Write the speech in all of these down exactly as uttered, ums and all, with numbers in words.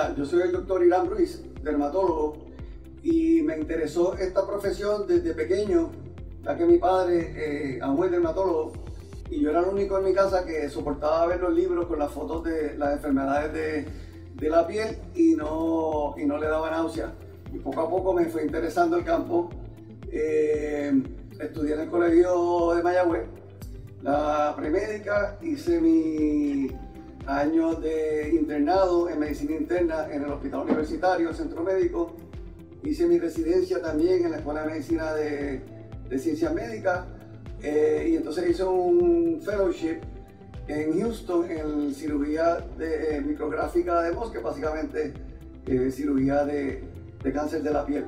Hola, yo soy el doctor Irán Ruiz, dermatólogo, y me interesó esta profesión desde pequeño, ya que mi padre, eh, aún es dermatólogo, y yo era el único en mi casa que soportaba ver los libros con las fotos de las enfermedades de, de la piel y no, y no le daba náusea. Y poco a poco me fue interesando el campo. Eh, estudié en el colegio de Mayagüez, la premédica, hice mi años de internado en medicina interna en el hospital universitario, el centro médico. Hice mi residencia también en la Escuela de Medicina de, de Ciencias Médicas eh, y entonces hice un fellowship en Houston en cirugía de, eh, micrográfica de Mohs, que básicamente eh, cirugía de, de cáncer de la piel.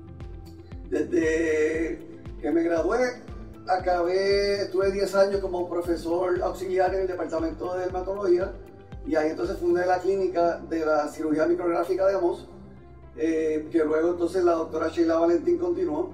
Desde que me gradué, acabé, estuve diez años como profesor auxiliar en el departamento de dermatología y ahí entonces fundé la clínica de la cirugía micrográfica de Mohs, eh, que luego entonces la doctora Sheila Valentín continuó,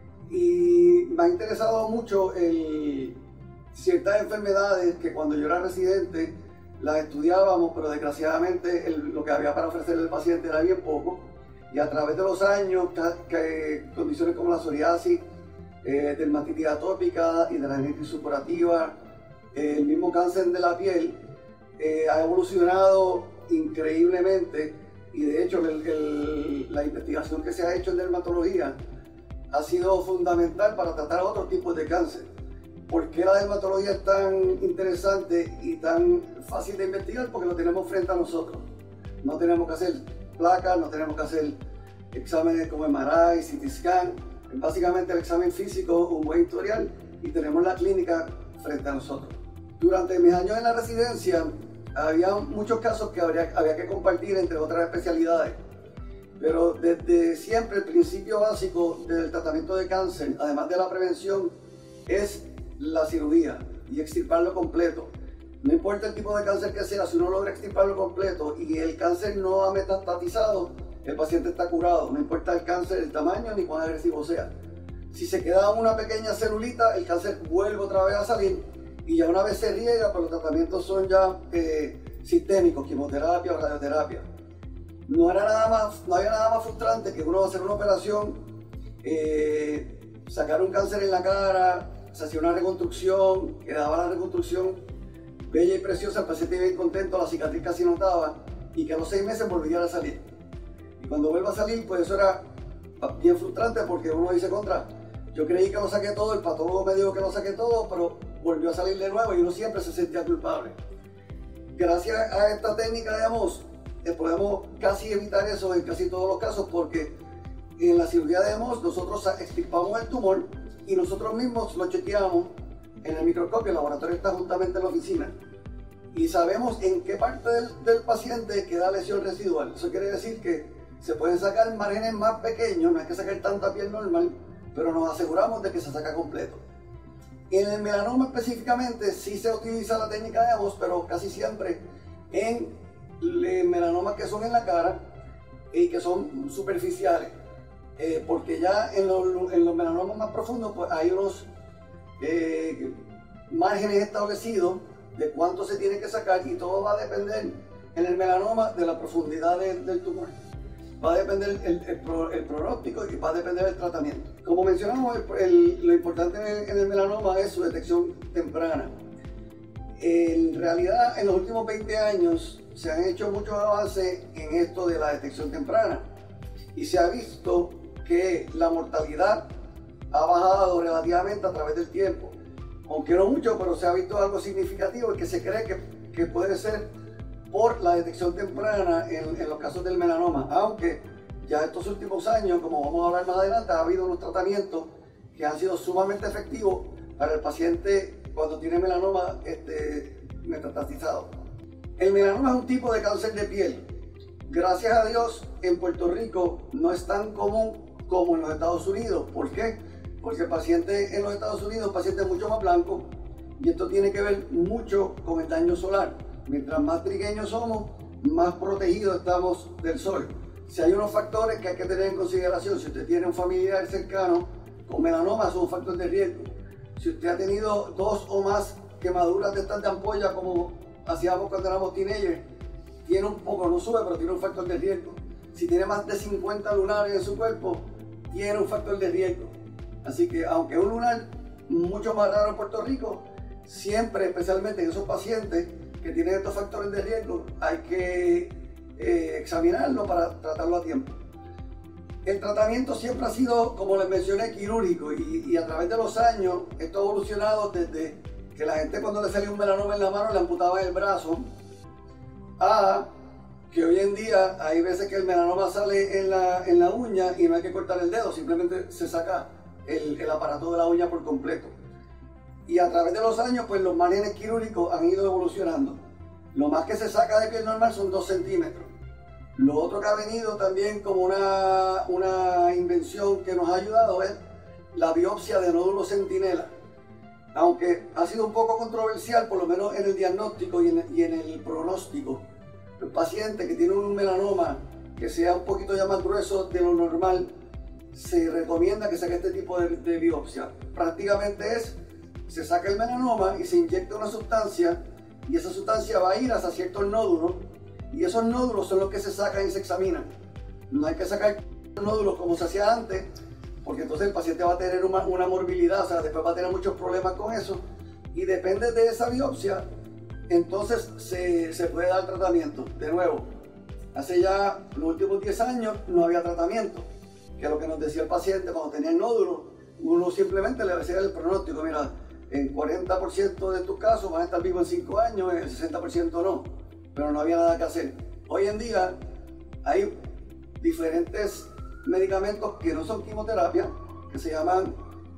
y me ha interesado mucho el, ciertas enfermedades que cuando yo era residente las estudiábamos, pero desgraciadamente el, lo que había para ofrecerle al paciente era bien poco, y a través de los años que, condiciones como la psoriasis, Eh, dermatitis atópica, hidradenitis supurativa, eh, el mismo cáncer de la piel eh, ha evolucionado increíblemente, y de hecho el, el, la investigación que se ha hecho en dermatología ha sido fundamental para tratar otros tipos de cáncer. ¿Por qué la dermatología es tan interesante y tan fácil de investigar? Porque lo tenemos frente a nosotros. No tenemos que hacer placas, no tenemos que hacer exámenes como M R I, C T scan. Básicamente el examen físico, un buen historial, y tenemos la clínica frente a nosotros. Durante mis años en la residencia había muchos casos que habría, había que compartir entre otras especialidades, pero desde siempre el principio básico del tratamiento de cáncer, además de la prevención, es la cirugía y extirparlo completo. No importa el tipo de cáncer que sea, si uno logra extirparlo completo y el cáncer no ha metastatizado, el paciente está curado, no importa el cáncer, el tamaño ni cuán agresivo sea. Si se queda una pequeña celulita, el cáncer vuelve otra vez a salir, y ya una vez se riega, pues los tratamientos son ya eh, sistémicos, quimioterapia o radioterapia. No, era nada más, no había nada más frustrante que uno hacer una operación, eh, sacar un cáncer en la cara, se hacía una reconstrucción, quedaba la reconstrucción bella y preciosa, el paciente bien contento, la cicatriz casi notaba, y que a los seis meses volviera a salir. Y cuando vuelva a salir, pues eso era bien frustrante, porque uno dice contra, yo creí que lo saqué todo, el patólogo me dijo que lo saqué todo, pero volvió a salir de nuevo y uno siempre se sentía culpable. Gracias a esta técnica de Mohs, eh, podemos casi evitar eso en casi todos los casos, porque en la cirugía de Mohs nosotros extirpamos el tumor y nosotros mismos lo chequeamos en el microscopio, el laboratorio está juntamente en la oficina, y sabemos en qué parte del, del paciente queda lesión residual. Eso quiere decir que se pueden sacar márgenes más pequeños, no hay que sacar tanta piel normal, pero nos aseguramos de que se saca completo. En el melanoma específicamente sí se utiliza la técnica de Mohs, pero casi siempre en melanomas que son en la cara y que son superficiales, eh, porque ya en los, en los melanomas más profundos pues hay unos eh, márgenes establecidos de cuánto se tiene que sacar, y todo va a depender en el melanoma de la profundidad de, del tumor. Va a depender el, el, el, pro, el pronóstico y va a depender del tratamiento. Como mencionamos, el, el, lo importante en el, en el melanoma es su detección temprana. En realidad, en los últimos veinte años se han hecho muchos avances en esto de la detección temprana, y se ha visto que la mortalidad ha bajado relativamente a través del tiempo. Aunque no mucho, pero se ha visto algo significativo, y que se cree que, que puede ser por la detección temprana en, en los casos del melanoma, aunque ya estos últimos años, como vamos a hablar más adelante, ha habido unos tratamientos que han sido sumamente efectivos para el paciente cuando tiene melanoma este, metastatizado. El melanoma es un tipo de cáncer de piel. Gracias a Dios, en Puerto Rico no es tan común como en los Estados Unidos. ¿Por qué? Porque el paciente en los Estados Unidos es un paciente mucho más blanco, y esto tiene que ver mucho con el daño solar. Mientras más trigueños somos, más protegidos estamos del sol. Si hay unos factores que hay que tener en consideración, si usted tiene un familiar cercano con melanoma, son un factor de riesgo. Si usted ha tenido dos o más quemaduras de estas de ampolla, como hacíamos cuando éramos teenagers, tiene un poco, no sube, pero tiene un factor de riesgo. Si tiene más de cincuenta lunares en su cuerpo, tiene un factor de riesgo. Así que aunque es un lunar mucho más raro en Puerto Rico, siempre, especialmente en esos pacientes que tienen estos factores de riesgo, hay que eh, examinarlo para tratarlo a tiempo. El tratamiento siempre ha sido, como les mencioné, quirúrgico y, y a través de los años esto ha evolucionado desde que la gente cuando le salía un melanoma en la mano le amputaba el brazo a que hoy en día hay veces que el melanoma sale en la, en la uña y no hay que cortar el dedo, simplemente se saca el, el aparato de la uña por completo. Y a través de los años, pues los márgenes quirúrgicos han ido evolucionando. Lo más que se saca de piel normal son dos centímetros. Lo otro que ha venido también como una, una invención que nos ha ayudado es la biopsia de nódulos centinela. Aunque ha sido un poco controversial, por lo menos en el diagnóstico y en, y en el pronóstico. El paciente que tiene un melanoma que sea un poquito ya más grueso de lo normal, se recomienda que saque este tipo de, de biopsia. Prácticamente es, se saca el melanoma y se inyecta una sustancia y esa sustancia va a ir hacia ciertos nódulos y esos nódulos son los que se sacan y se examinan. No hay que sacar nódulos como se hacía antes, porque entonces el paciente va a tener una, una morbilidad, o sea, después va a tener muchos problemas con eso y depende de esa biopsia, entonces se, se puede dar tratamiento. De nuevo, hace ya los últimos diez años no había tratamiento, que es lo que nos decía el paciente cuando tenía el nódulo, uno simplemente le decía el pronóstico, mira, en cuarenta por ciento de tus casos van a estar vivos en cinco años, en el sesenta por ciento no, pero no había nada que hacer. Hoy en día hay diferentes medicamentos que no son quimioterapia, que se llaman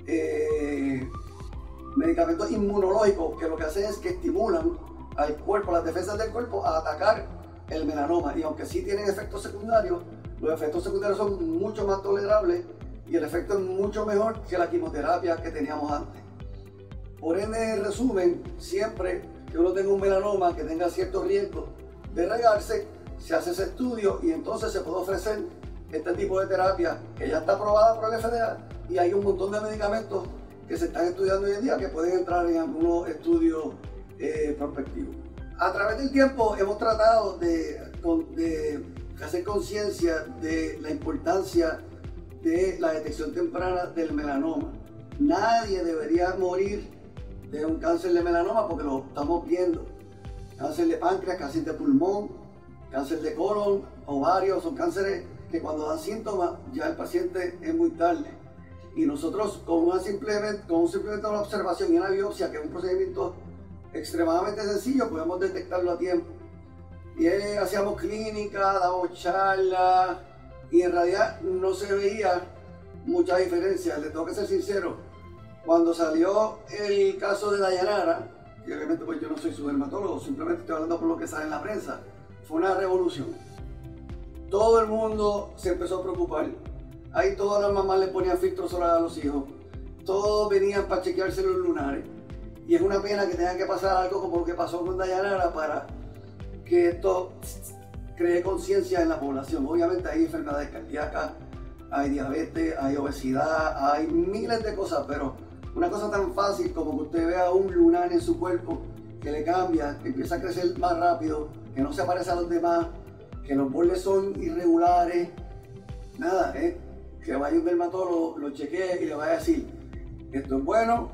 eh, medicamentos inmunológicos, que lo que hacen es que estimulan al cuerpo, las defensas del cuerpo a atacar el melanoma, y aunque sí tienen efectos secundarios, los efectos secundarios son mucho más tolerables y el efecto es mucho mejor que la quimioterapia que teníamos antes. Por ende, en resumen, siempre que uno tenga un melanoma que tenga cierto riesgo de regarse, se hace ese estudio y entonces se puede ofrecer este tipo de terapia que ya está aprobada por el F D A y hay un montón de medicamentos que se están estudiando hoy en día que pueden entrar en algunos estudios eh, prospectivos. A través del tiempo hemos tratado de, de hacer conciencia de la importancia de la detección temprana del melanoma. Nadie debería morir de un cáncer de melanoma porque lo estamos viendo. Cáncer de páncreas, cáncer de pulmón, cáncer de colon, ovario, son cánceres que cuando dan síntomas ya el paciente es muy tarde. Y nosotros con, una simplemente, con simplemente una observación y una biopsia, que es un procedimiento extremadamente sencillo, podemos detectarlo a tiempo. Y eh, hacíamos clínica, dábamos charlas y en realidad no se veía mucha diferencia. Le tengo que ser sincero, cuando salió el caso de Dayanara, y obviamente pues yo no soy su dermatólogo, simplemente estoy hablando por lo que sale en la prensa, fue una revolución. Todo el mundo se empezó a preocupar. Ahí todas las mamás le ponían filtros solares a los hijos. Todos venían para chequearse los lunares. Y es una pena que tenga que pasar algo como lo que pasó con Dayanara para que esto cree conciencia en la población. Obviamente hay enfermedades cardíacas, hay diabetes, hay obesidad, hay miles de cosas, pero una cosa tan fácil como que usted vea un lunar en su cuerpo que le cambia, que empieza a crecer más rápido, que no se parece a los demás, que los bordes son irregulares, nada, ¿eh? Que vaya un dermatólogo, lo chequee y le vaya a decir, esto es bueno,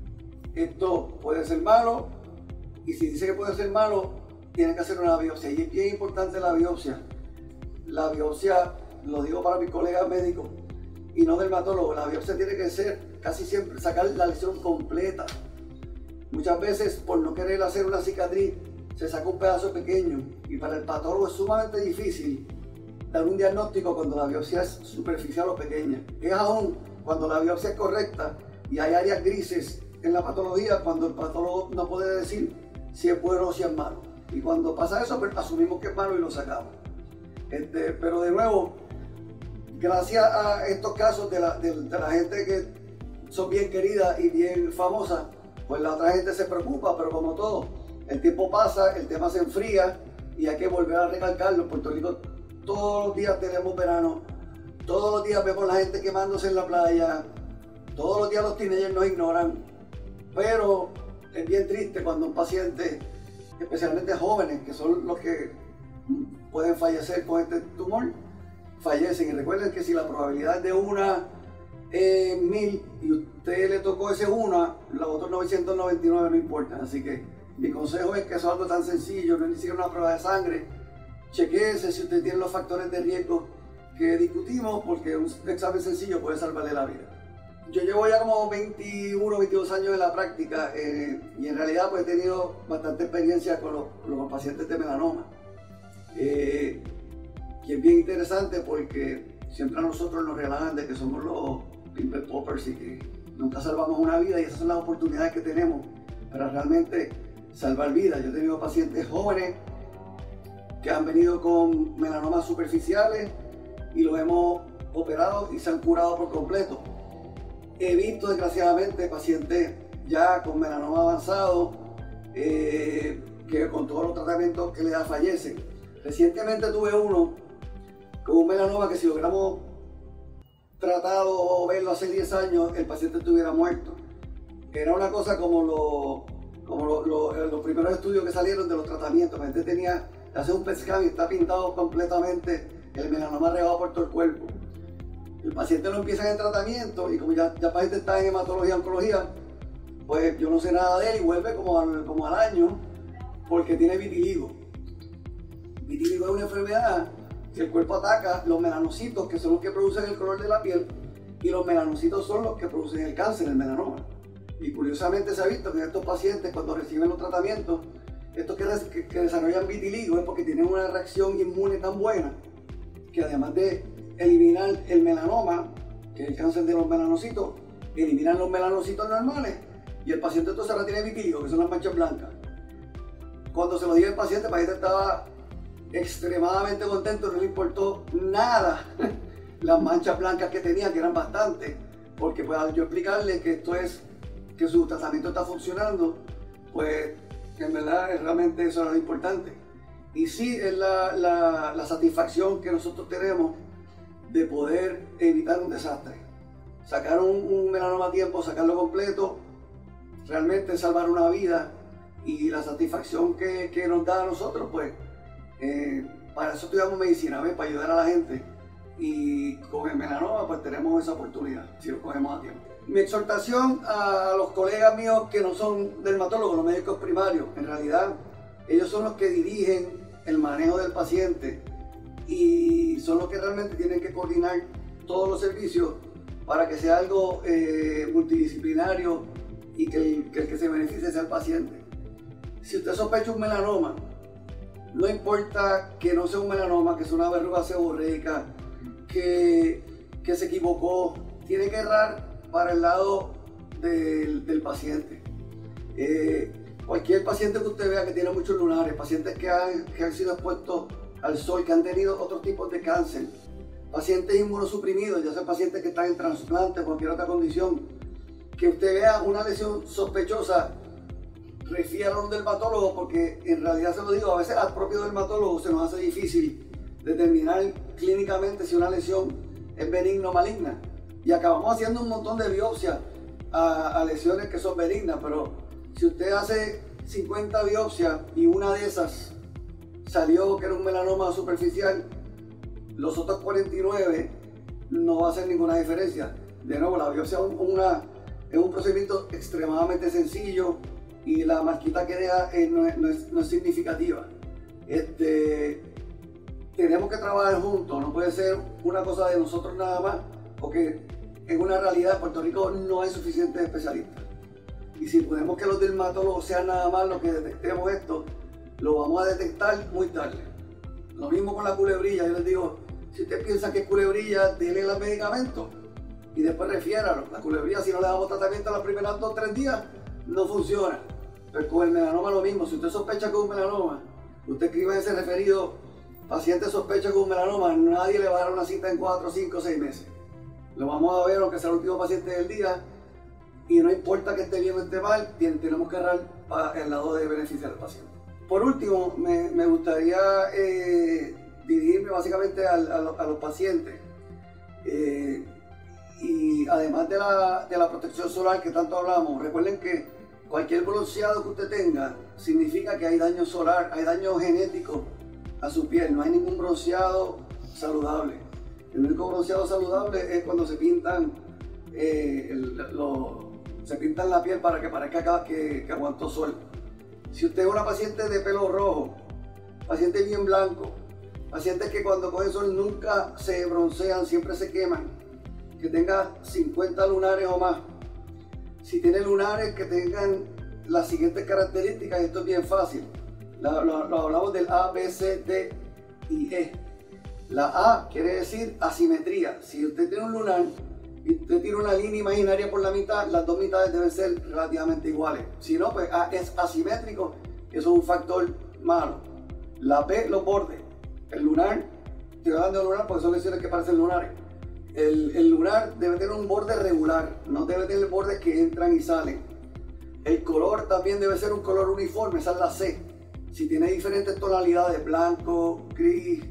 esto puede ser malo, y si dice que puede ser malo, tiene que hacer una biopsia. Y es bien importante la biopsia. La biopsia, lo digo para mis colegas médicos y no dermatólogos, la biopsia tiene que ser casi siempre sacar la lesión completa. Muchas veces, por no querer hacer una cicatriz, se saca un pedazo pequeño y para el patólogo es sumamente difícil dar un diagnóstico cuando la biopsia es superficial o pequeña. Es aún cuando la biopsia es correcta y hay áreas grises en la patología cuando el patólogo no puede decir si es bueno o si es malo. Y cuando pasa eso, pues asumimos que es malo y lo sacamos. Este, pero de nuevo, gracias a estos casos de la, de, de la gente que son bien queridas y bien famosas, pues la otra gente se preocupa, pero como todo, el tiempo pasa, el tema se enfría y hay que volver a recalcarlo. En Puerto Rico todos los días tenemos verano, todos los días vemos la gente quemándose en la playa, todos los días los teenagers nos ignoran, pero es bien triste cuando un paciente, especialmente jóvenes, que son los que pueden fallecer con este tumor, fallecen. Y recuerden que si la probabilidad de una eh, mil y usted le tocó ese una, los otros novecientos noventa y nueve no importan. Así que mi consejo es que eso es algo tan sencillo, no es ni siquiera una prueba de sangre. Chequéese si usted tiene los factores de riesgo que discutimos, porque un examen sencillo puede salvarle la vida. Yo llevo ya como veintiuno, veintidós años en la práctica eh, y en realidad pues he tenido bastante experiencia con los, con los pacientes de melanoma. Eh, y es bien interesante porque siempre a nosotros nos relajan de que somos los pimple poppers y que nunca salvamos una vida, y esas son las oportunidades que tenemos para realmente salvar vidas. Yo he tenido pacientes jóvenes que han venido con melanomas superficiales y los hemos operado y se han curado por completo. He visto desgraciadamente pacientes ya con melanoma avanzado eh, que con todos los tratamientos que le da fallecen. Recientemente tuve uno con un melanoma que si lo hubiéramos tratado o verlo hace diez años, el paciente estuviera muerto. Era una cosa como, lo, como lo, lo, los primeros estudios que salieron de los tratamientos. La gente tenía que hacer un P E T scan y está pintado completamente el melanoma regado por todo el cuerpo. El paciente lo empieza en el tratamiento y como ya, ya el paciente está en hematología, oncología, pues yo no sé nada de él y vuelve como al, como al año porque tiene vitiligo. Vitiligo es una enfermedad que el cuerpo ataca los melanocitos, que son los que producen el color de la piel, y los melanocitos son los que producen el cáncer, el melanoma. Y curiosamente se ha visto que en estos pacientes, cuando reciben los tratamientos, estos que, que, que desarrollan vitiligo es porque tienen una reacción inmune tan buena que además de eliminar el melanoma, que es el cáncer de los melanocitos, eliminan los melanocitos normales y el paciente entonces ahora tiene vitiligo, que son las manchas blancas. Cuando se lo dije al paciente, el paciente estaba extremadamente contento, no le importó nada las manchas blancas que tenía, que eran bastantes, porque pues al yo explicarle que esto es, que su tratamiento está funcionando, pues en verdad realmente eso era lo importante. Y sí es la, la, la satisfacción que nosotros tenemos de poder evitar un desastre. Sacar un, un melanoma a tiempo, sacarlo completo, realmente salvar una vida, y la satisfacción que, que nos da a nosotros, pues eh, para eso estudiamos medicina, ¿ves? Para ayudar a la gente, y con el melanoma pues tenemos esa oportunidad si lo cogemos a tiempo. Mi exhortación a los colegas míos que no son dermatólogos, los médicos primarios, en realidad ellos son los que dirigen el manejo del paciente y son los que realmente tienen que coordinar todos los servicios para que sea algo eh, multidisciplinario y que el, que el que se beneficie sea el paciente. Si usted sospecha un melanoma, no importa que no sea un melanoma, que sea una verruga seborreica, que, que se equivocó, tiene que errar para el lado del, del paciente. Eh, Cualquier paciente que usted vea que tiene muchos lunares, pacientes que han, que han sido expuestos al sol, que han tenido otros tipos de cáncer, pacientes inmunosuprimidos, ya sea pacientes que están en trasplante o cualquier otra condición, que usted vea una lesión sospechosa, refiera a un dermatólogo, porque en realidad se lo digo, a veces al propio dermatólogo se nos hace difícil determinar clínicamente si una lesión es benigna o maligna. Y acabamos haciendo un montón de biopsias a, a lesiones que son benignas, pero si usted hace cincuenta biopsias y una de esas salió que era un melanoma superficial, los otros cuarenta y nueve no va a hacer ninguna diferencia. De nuevo, la biopsia es, una, es un procedimiento extremadamente sencillo y la marquita que deja eh, no, es, no, es, no es significativa. Este, tenemos que trabajar juntos, no puede ser una cosa de nosotros nada más, porque en una realidad en Puerto Rico no hay suficientes especialistas. Y si podemos que los dermatólogos sean nada más los que detectemos esto, lo vamos a detectar muy tarde. Lo mismo con la culebrilla, yo les digo, si usted piensa que es culebrilla, déle los medicamentos y después refiéralo. La culebrilla, si no le damos tratamiento los primeros dos o tres días, no funciona. Pero con el melanoma lo mismo, si usted sospecha que es un melanoma, usted escribe ese referido, paciente sospecha que es un melanoma, nadie le va a dar una cita en cuatro, cinco, seis meses. Lo vamos a ver aunque sea el último paciente del día, y no importa que esté bien o esté mal, tenemos que errar para el lado de beneficiar al paciente. Por último, me, me gustaría eh, dirigirme básicamente a, a, a los pacientes. Eh, y además de la, de la protección solar que tanto hablamos, recuerden que cualquier bronceado que usted tenga significa que hay daño solar, hay daño genético a su piel. No hay ningún bronceado saludable. El único bronceado saludable es cuando se pintan, eh, el, lo, se pintan la piel para que parezca que, que aguantó sol. Si usted es una paciente de pelo rojo, paciente bien blanco, pacientes que cuando cogen sol nunca se broncean, siempre se queman, que tenga cincuenta lunares o más. Si tiene lunares que tengan las siguientes características, esto es bien fácil. Lo, lo, lo hablamos del A, B, C, D y E. La A quiere decir asimetría. Si usted tiene un lunar y usted tiene una línea imaginaria por la mitad, las dos mitades deben ser relativamente iguales. Si no, pues A es asimétrico, eso es un factor malo. La B, los bordes. El lunar, estoy hablando de lunar porque son lesiones que parecen lunares. El, el lunar debe tener un borde regular, no debe tener bordes que entran y salen. El color también debe ser un color uniforme, esa es la C. Si tiene diferentes tonalidades, blanco, gris,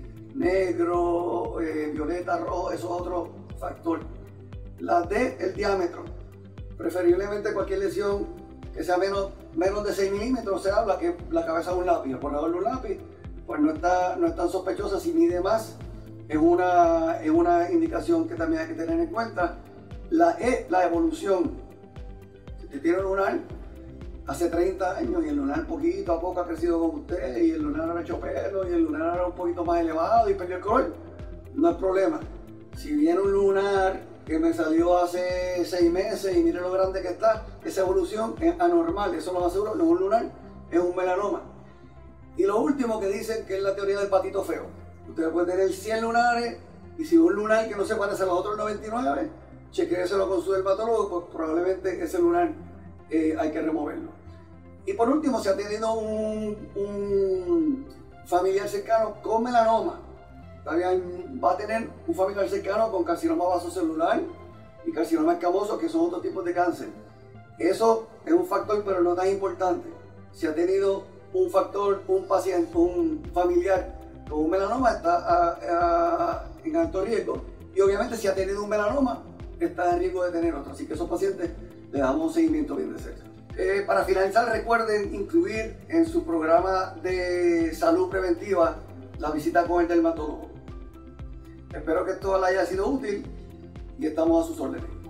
negro, eh, violeta, rojo, eso es otro factor. La D, el diámetro. Preferiblemente cualquier lesión que sea menos, menos de seis milímetros, se habla que la cabeza de un lápiz, el ponedor de un lápiz, pues no está, no es tan sospechosa. Si mide más, es una, es una indicación que también hay que tener en cuenta. La E, la evolución. Si usted tiene un lunar hace treinta años y el lunar poquito a poco ha crecido con usted y el lunar ha hecho pelo y el lunar era un poquito más elevado y perdió el color, no hay problema. Si viene un lunar que me salió hace seis meses y mire lo grande que está, esa evolución es anormal, eso lo más seguro no es un lunar, es un melanoma. Y lo último que dicen que es la teoría del patito feo. Usted puede tener cien lunares y si un lunar que no se parece a los otros noventa y nueve, chequéeselo con su dermatólogo, pues probablemente ese lunar eh, hay que removerlo. Y por último, si ha tenido un, un familiar cercano con melanoma, también va a tener un familiar cercano con carcinoma vasocelular y carcinoma escamoso, que son otros tipos de cáncer. Eso es un factor, pero no tan importante. Si ha tenido un factor, un paciente, un familiar con un melanoma, está a, a, en alto riesgo. Y obviamente si ha tenido un melanoma, está en riesgo de tener otro. Así que esos pacientes le damos un seguimiento bien de cerca. Eh, para finalizar, recuerden incluir en su programa de salud preventiva la visita con el dermatólogo. Espero que esto les haya sido útil y estamos a sus órdenes.